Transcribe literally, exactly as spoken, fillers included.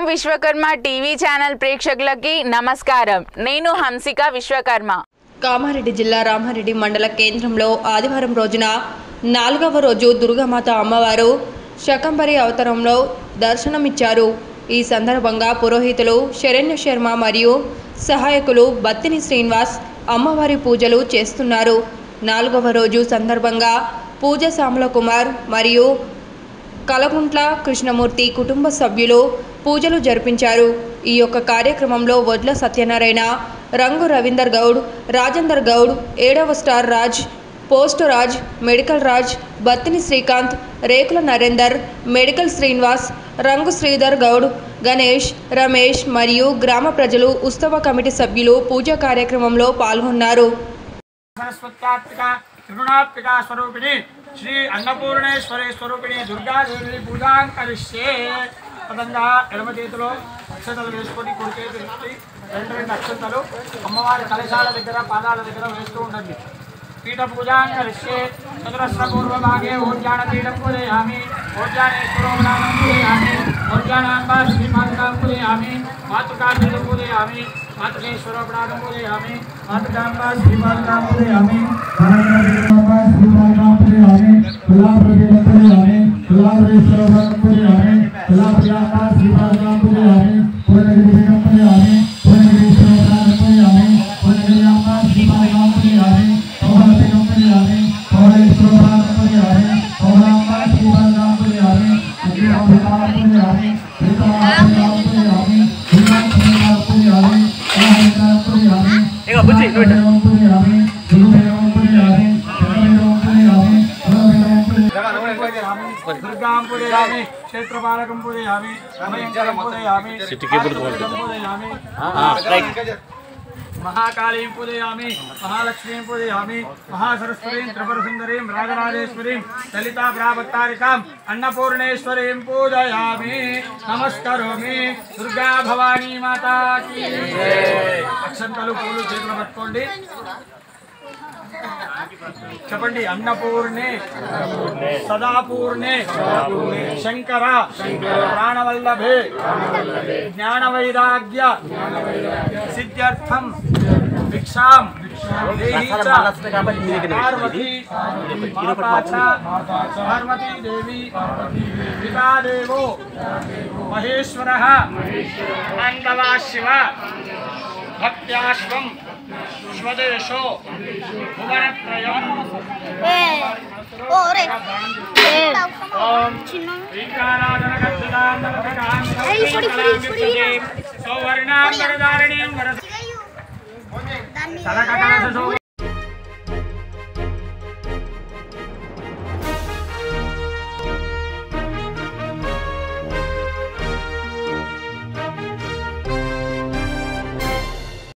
Vishwakarma TV channel ప్రేక్షకులకి నమస్కారం. నేను హంసిక విశ్వకర్మ. కామారెడ్డి జిల్లా రామారెడ్డి మండల కేంద్రంలో ఆదివారం రోజున నాలుగవ రోజు దుర్గామాత అమ్మవారు శకంబరి అవతారంలో దర్శనమిచ్చారు. ఈ సందర్భంగా పురోహితులు శరణ్య శర్మ మరియు సహాయకులు బత్తిని శ్రీనివాస్ అమ్మవారి పూజలు చేస్తున్నారు. నాలుగవ రోజు సందర్భంగా పూజ శ్యామల కుమార్ మరియు కలగుంట్ల కృష్ణమూర్తి కుటుంబ సభ్యులు పూజలు జరిపించారు. ఈ యొక్క కార్యక్రమంలో వడ్ల సత్యనారాయణ, రంగు రవీందర్ గౌడ్, రాజేందర్ గౌడ్, ఏడవ star Raj, post Raj, medical Raj, Battini Srikanth, Rekula Narender, medical Srinivas, రంగు శ్రీధర్ గౌడ్, గణేష్, రమేష్ మరియు గ్రామ ప్రజలు ఉత్సవ కమిటీ సభ్యులు పూజా కార్యక్రమంలో పాల్గొన్నారు. त्रिगुणात्मिका स्वरूपिणी श्री अन्नपूर्णेश्वरी स्वरूपिणी दुर्गादेवी पूजा करिष्ये. పదంగా ఎడమ చేతిలో అక్షతలు వేసుకొని కుడి చేతి నుంచి రెండు రెండు అక్షతలు అమ్మవారి కలశాల దగ్గర పాదాల దగ్గర వేస్తూ ఉండండి. పీఠ పూజా కరిష్యే. చతురస్ర పూర్వభాగే ఓజ్యాన పీఠం పూజయామి. ఓజ్యానేశ్వరోపదానం పూజయామి. ఓజ్యానాంబా శ్రీమాతాం పూజయామి. మాతృకా పీఠం పూజయామి. మాతృకేశ్వరోపదానం పూజయామి. మాతృకాంబా శ్రీమాతాం పూజయామి. दुर्गां पूजयामि. क्षेत्रपालकं पूजयामि. अभयंकरं पूजयामि. पूजयामि. महाकालीं पूजयामि. महालक्ष्मीं पूजयामि. महासरस्वतीं त्रिपुरसुन्दरीं राजराजेश्वरीं ललिता प्रावत्तारिकां अन्नपूर्णेश्वरीं पूजयामि. नमस्करोमि. दुर्गा भवानी माता की जय. अक्षंतलु पूलु చేతులు పట్టుకోండి. చెప్పండి. అన్నపూర్ణే సదాపూర్ణే శంకర ప్రాణవల్లభే జ్ఞాన వైరాగ్య సిద్ధ్యర్థం భిక్షాం దేహి చ పార్వతీ పార్వతీ దేవి పితా దేవో మహేశ్వరః అంగవా శివ భక్త్యాశ్వం స్వదేశో భువనత్రయం. ఓం శ్రీకారాధనకర్తదాం